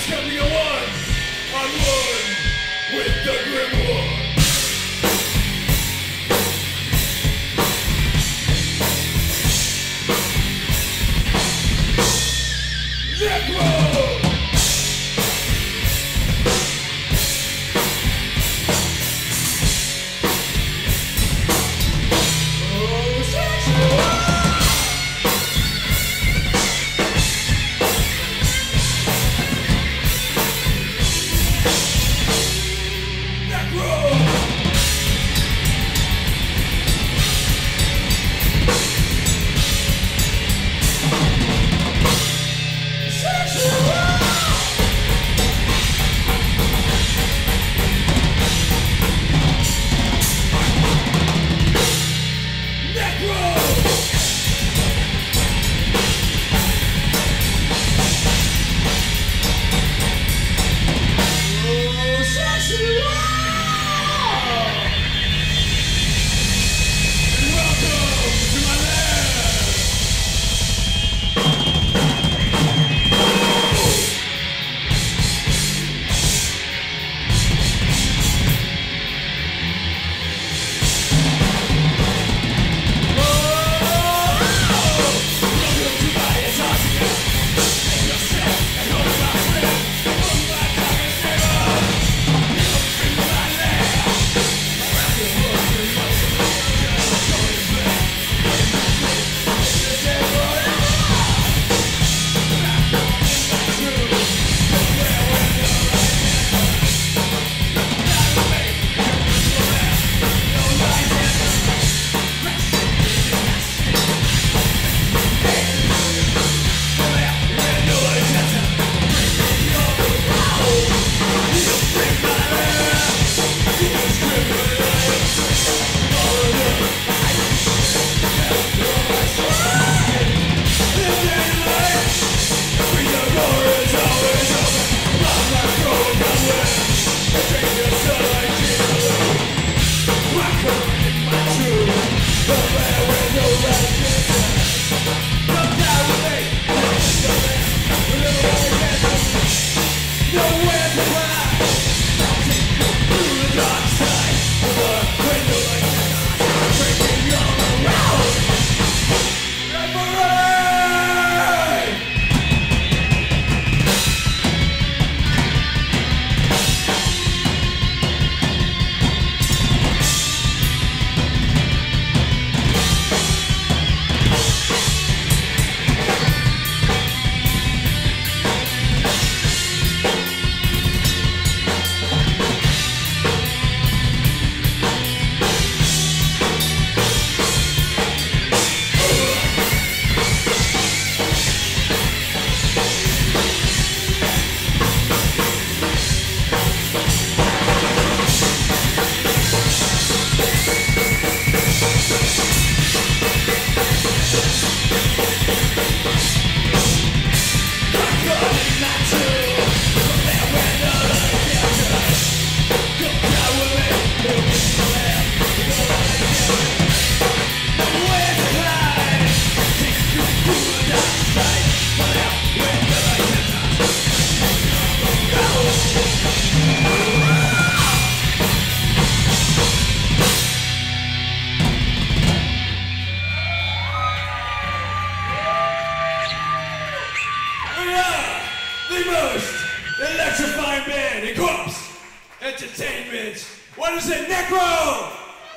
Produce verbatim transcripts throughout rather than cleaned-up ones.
Entertainment. What is it? Necro!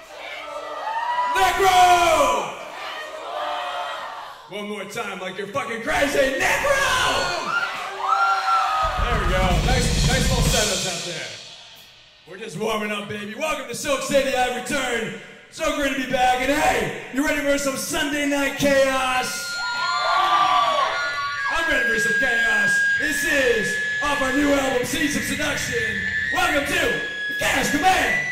Necro! One more time, like you're fucking crazy. Necro! There we go. Nice, nice little setups out there. We're just warming up, baby. Welcome to Silk City. I return. So great to be back. And hey, you ready for some Sunday night chaos? I'm ready for some chaos. This is off our new album, Seeds of Seduction. Welcome to the Chaos Command.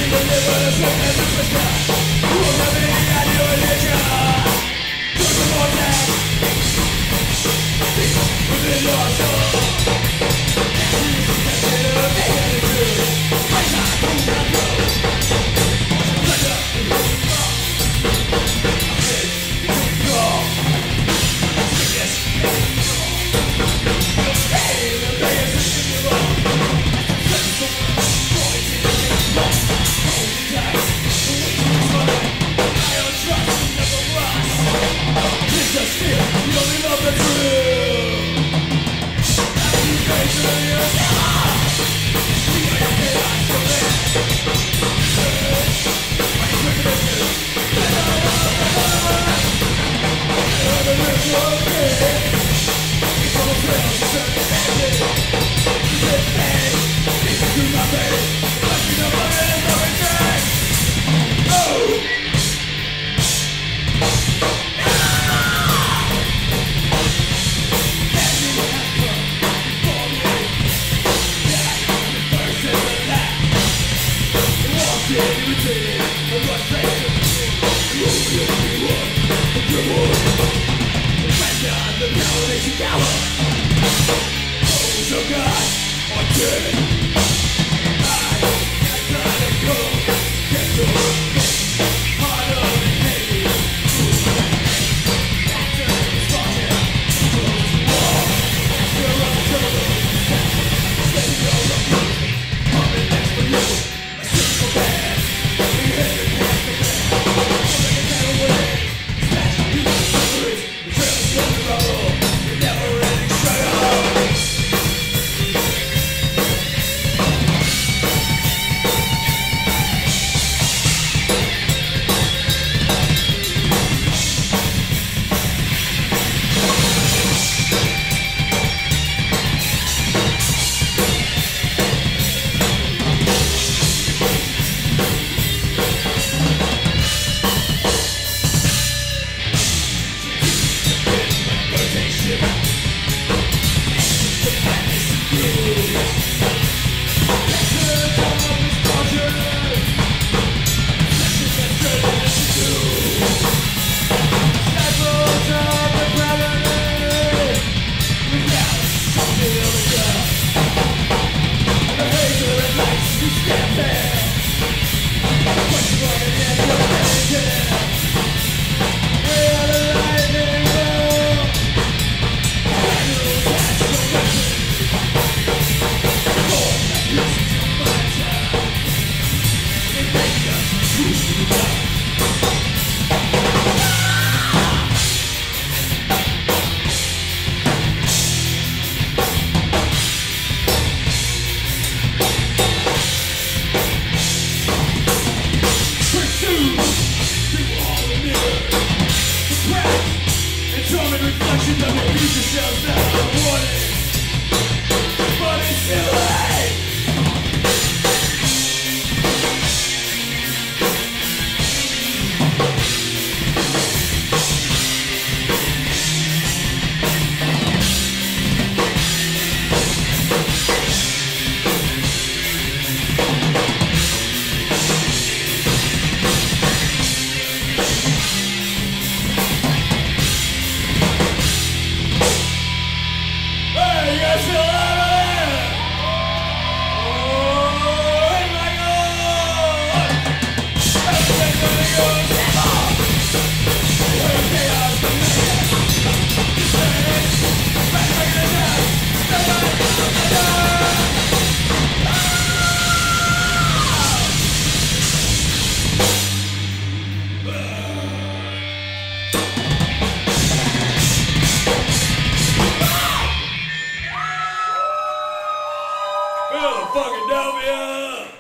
Philadelphia!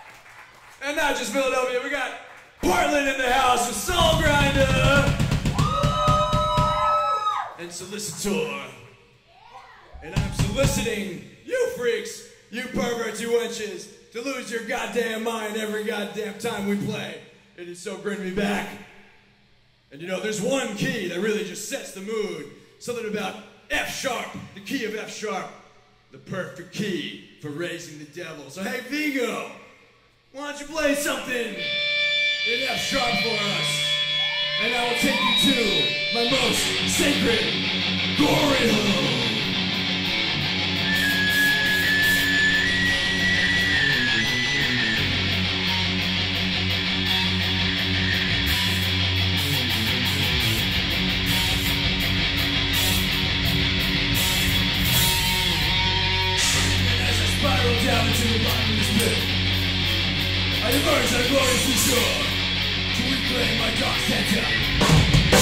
And not just Philadelphia, we got Portland in the house with Soul Grinder and Solicitor. And I'm soliciting you freaks, you perverts, you wenches, to lose your goddamn mind every goddamn time we play. It is so great to be back. And you know, there's one key that really just sets the mood. Something about F sharp, the key of F sharp. The perfect key for raising the devil. So hey, Vigo, why Why don't you play something in F sharp for us? And I will take you to my most sacred glory hole. Down into the bottomless pit, I emerge on a glorious shore to reclaim my dark center.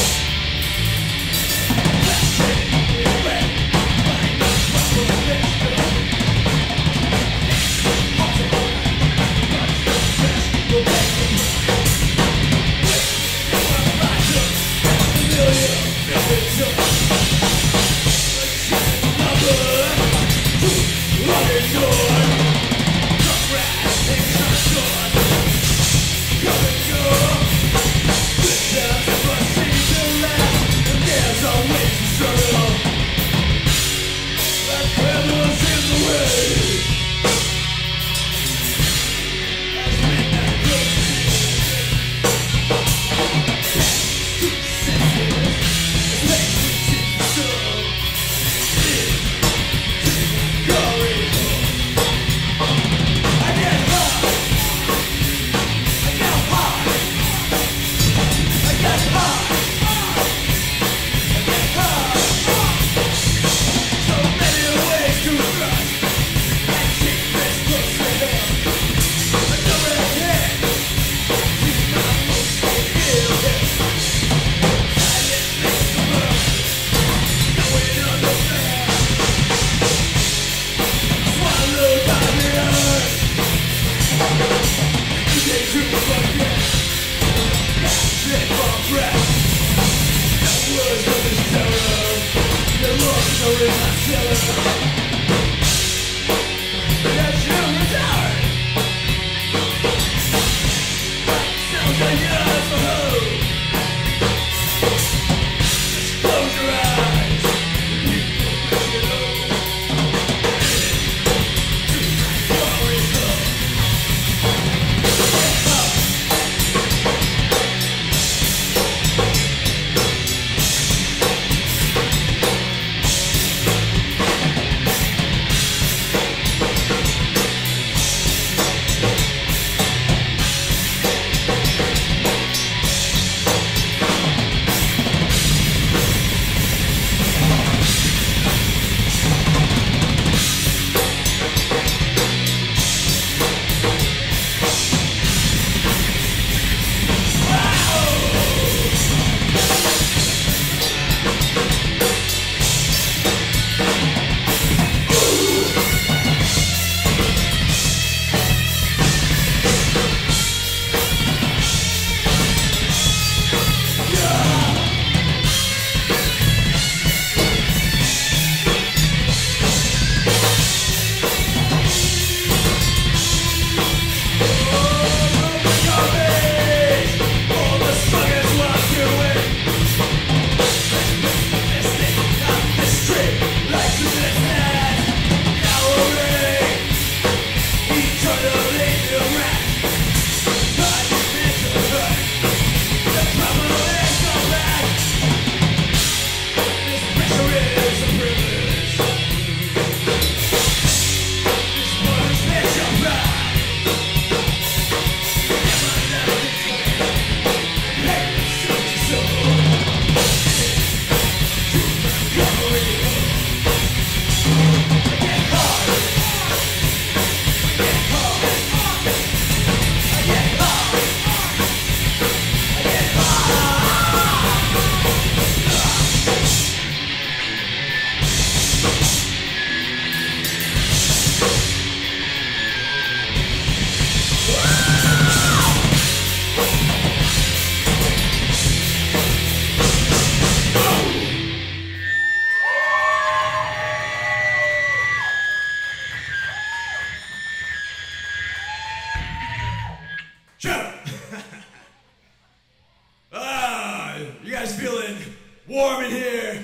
warm in here.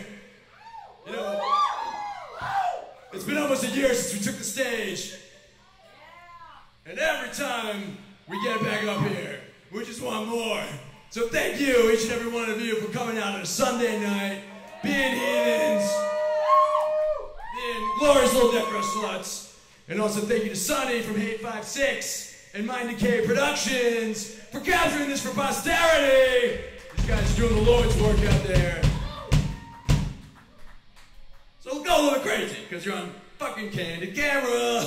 You know, it's been almost a year since we took the stage. And every time we get back up here. We just want more. So thank you, each and every one of you, for coming out on a Sunday night, being heathens, being glorious little necro sluts. And also thank you to Sonny from hate five six and Mind Decay Productions for capturing this for posterity. These guys are doing the Lord's work out there. So go a little crazy, because you're on fucking candid camera.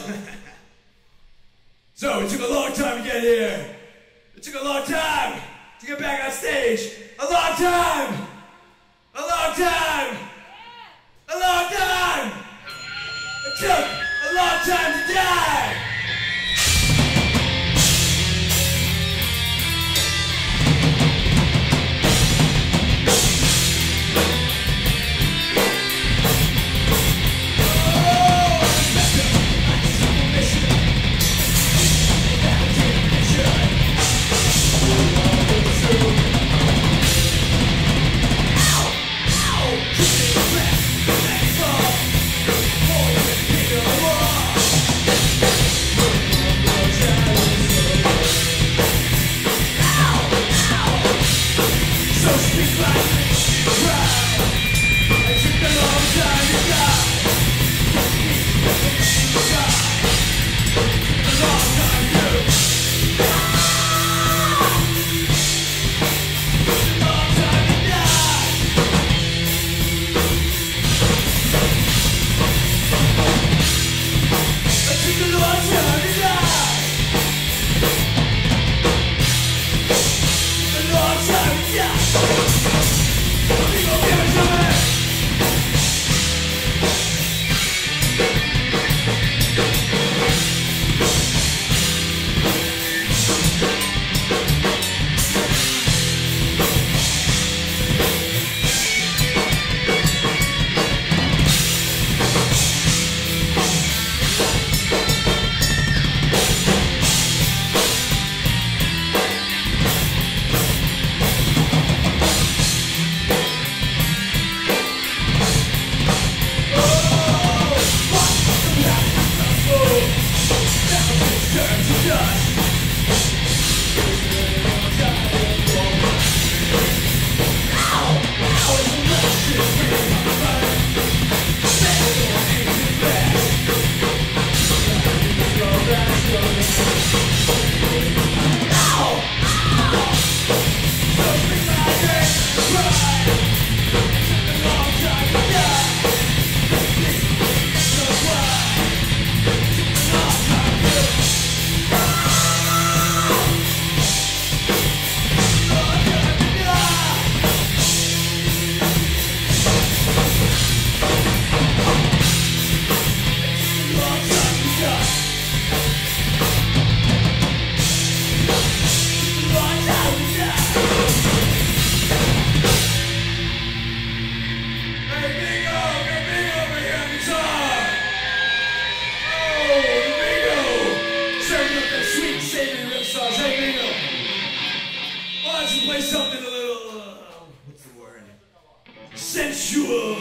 So it took a long time to get here. It took a long time to get back on stage. A long time! A long time! A long time! It took a long time to die! Play something a little, uh, what's the word? Sensual.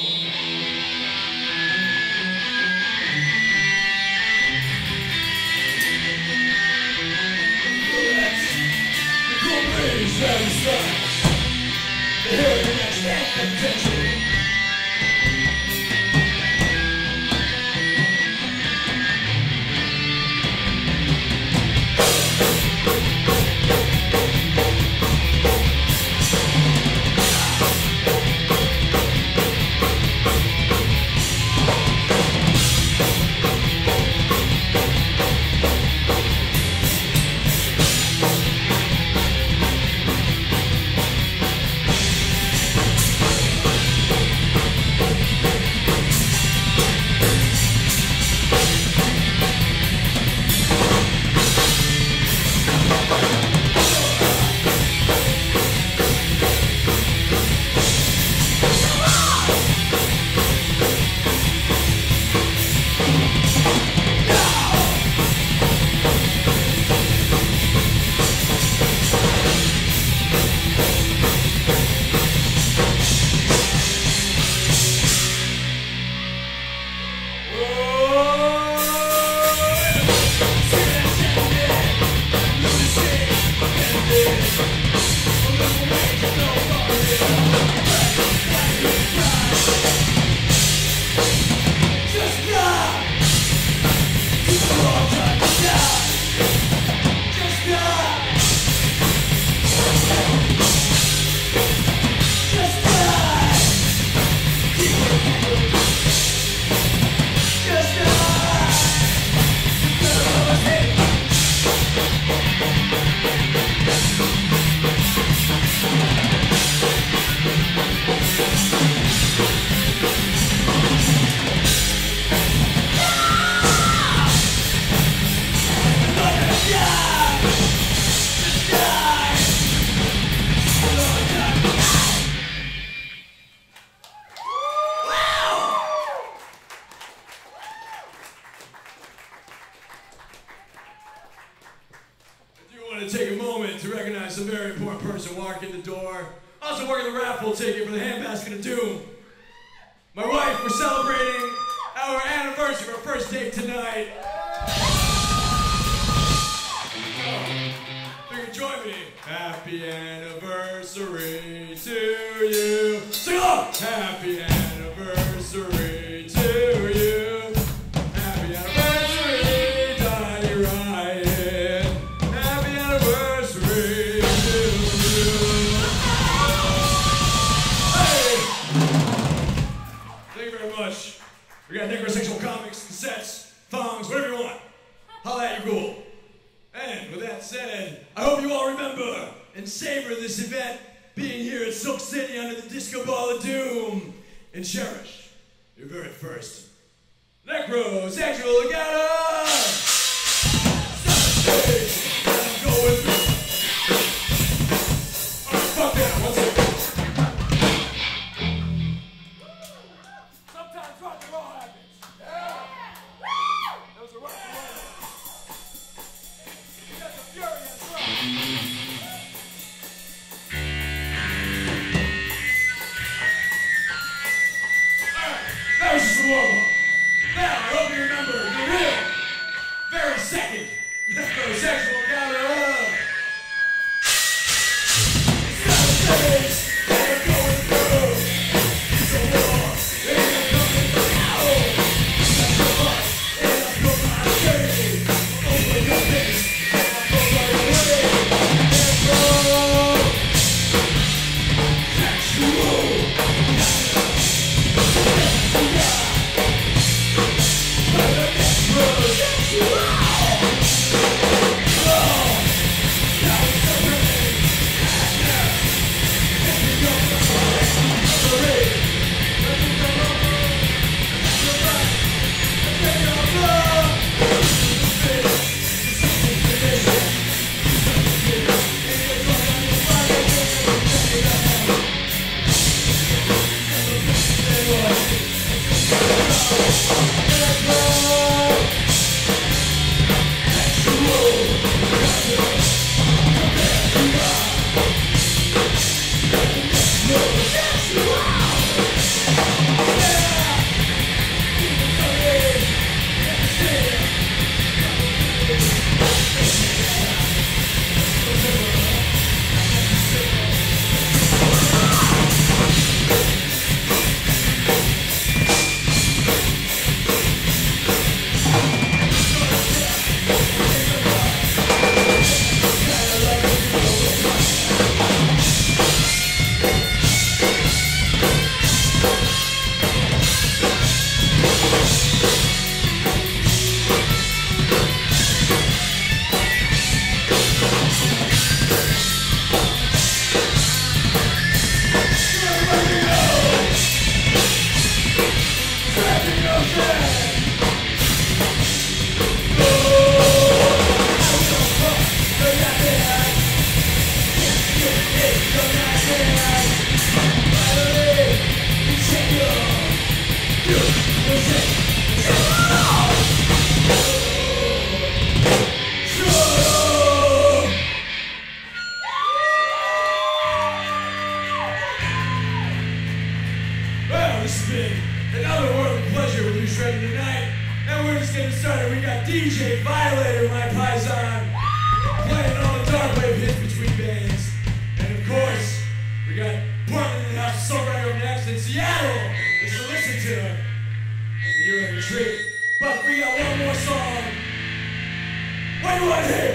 That's the cool breeze that we start. The hill of the next anthem potential. Take a moment to recognize a very important person walking the door. Also working the raffle ticket for the handbasket of doom. My wife, we're celebrating our anniversary of our first date tonight. So you can join me. Happy anniversary to you. Sing along! Happy anniversary to you. Happy anniversary, Donnie Ryan. Happy anniversary to you. Hey! Thank you very much. We got Necrosexual comics, cassettes, thongs, whatever you want. Holla at your ghoul. And with that said, I hope you all remember and savor this event being here at Silk City under the Disco Ball of Doom. And cherish your very first Necrosexual Gala! Stop the stage, I'm going through. Alright, fuck that, one second. Sometimes rock and roll happens. Yeah! That was a rock and roll. You got the fury, that's right. That was just a warm-up. Now, I hope you remember the real, very second Necrosexual Gala. It's not a stage that we're going through. It's a war, and I'm coming now. That's so much, and I feel my shame. Open your face, and I go right away. Necrosexual. Everyone here.